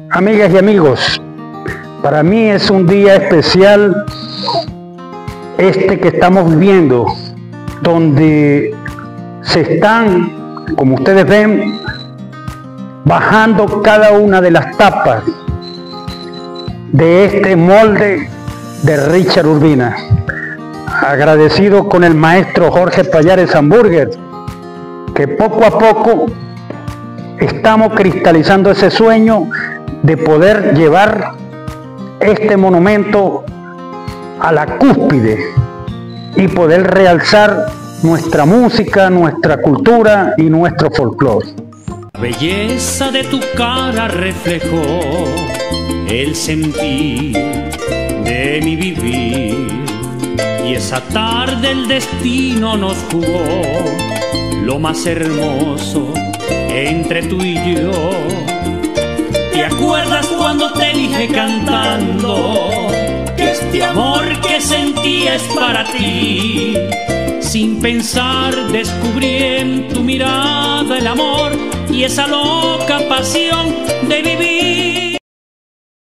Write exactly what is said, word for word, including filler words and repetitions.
Amigas y amigos, para mí es un día especial este que estamos viviendo, donde se están, como ustedes ven, bajando cada una de las tapas de este molde de Richard Urbina. Agradecido con el maestro Jorge Pallares Hamburger, que poco a poco estamos cristalizando ese sueño de poder llevar este monumento a la cúspide y poder realzar nuestra música, nuestra cultura y nuestro folclore. La belleza de tu cara reflejó el sentir de mi vivir, y esa tarde el destino nos jugó lo más hermoso entre tú y yo. ¿Te acuerdas cuando te dije cantando que este amor que sentí es para ti? Sin pensar descubrí en tu mirada el amor y esa loca pasión de vivir.